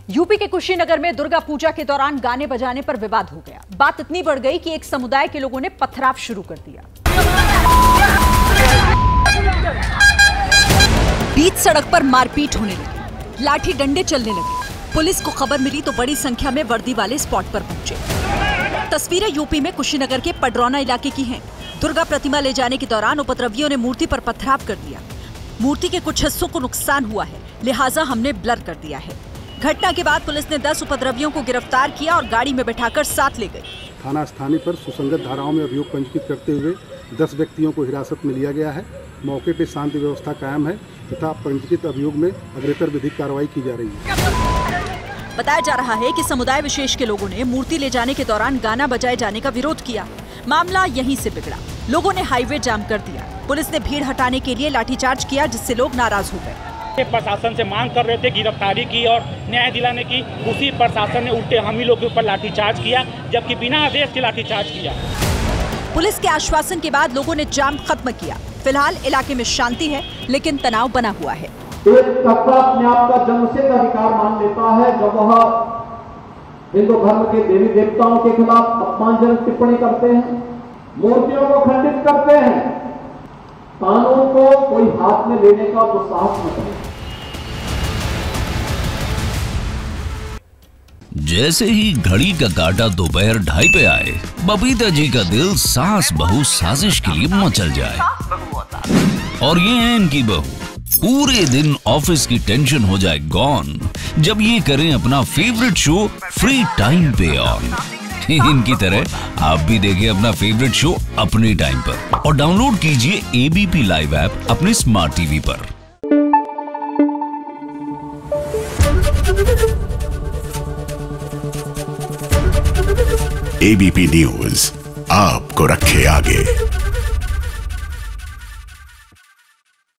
UP के कुशीनगर में दुर्गा पूजा के दौरान गाने बजाने पर विवाद हो गया। बात इतनी बढ़ गई कि एक समुदाय के लोगों ने पथराव शुरू कर दिया। बीच सड़क पर मारपीट होने लगी, लाठी डंडे चलने लगे। पुलिस को खबर मिली तो बड़ी संख्या में वर्दी वाले स्पॉट पर पहुंचे। तस्वीरें यूपी में कुशीनगर के पडरौना इलाके की हैं। दुर्गा प्रतिमा ले जाने के दौरान उपद्रवियों ने मूर्ति पर पथराव कर दिया। मूर्ति के कुछ हिस्सों को नुकसान हुआ है, लिहाजा हमने ब्लर कर दिया है। घटना के बाद पुलिस ने 10 उपद्रवियों को गिरफ्तार किया और गाड़ी में बैठाकर साथ ले गई। थाना स्थानीय पर सुसंगत धाराओं में अभियोग पंजीकृत करते हुए 10 व्यक्तियों को हिरासत में लिया गया है। मौके पर शांति व्यवस्था कायम है तथा पंजीकृत अभियोग में अग्रेतर विधिक कार्रवाई की जा रही है। बताया जा रहा है कि समुदाय विशेष के लोगों ने मूर्ति ले जाने के दौरान गाना बजाए जाने का विरोध किया। मामला यहीं से बिगड़ा। लोगों ने हाईवे जाम कर दिया। पुलिस ने भीड़ हटाने के लिए लाठीचार्ज किया, जिससे लोग नाराज हो गए। प्रशासन से मांग कर रहे थे गिरफ्तारी की और न्याय दिलाने की, उसी प्रशासन ने उल्टे हम ही लोग के ऊपर लाठीचार्ज किया, जबकि बिना आदेश के लाठीचार्ज किया। पुलिस के आश्वासन के बाद लोगों ने जाम खत्म किया। फिलहाल इलाके में शांति है, लेकिन तनाव बना हुआ है। एक तबका अपने आप का जन्मसिद्ध अधिकार मान लेता है जब वह हिंदू धर्म के देवी देवताओं के खिलाफ अपमानजनक टिप्पणी करते हैं, मूर्तियों को खंडित करते हैं। कानून को कोई हाथ में लेने का दुस्साहस न करे। जैसे ही घड़ी का काटा दोपहर 2:30 पे आए, बबीता जी का दिल सास बहू साजिश के लिए मचल जाए। और ये है इनकी बहू, पूरे दिन ऑफिस की टेंशन हो जाए गॉन जब ये करें अपना फेवरेट शो फ्री टाइम पे ऑन। इनकी तरह आप भी देखिए अपना फेवरेट शो अपने टाइम पर और डाउनलोड कीजिए एबीपी लाइव ऐप अपने स्मार्ट टीवी पर। एबीपी न्यूज आपको रखे आगे।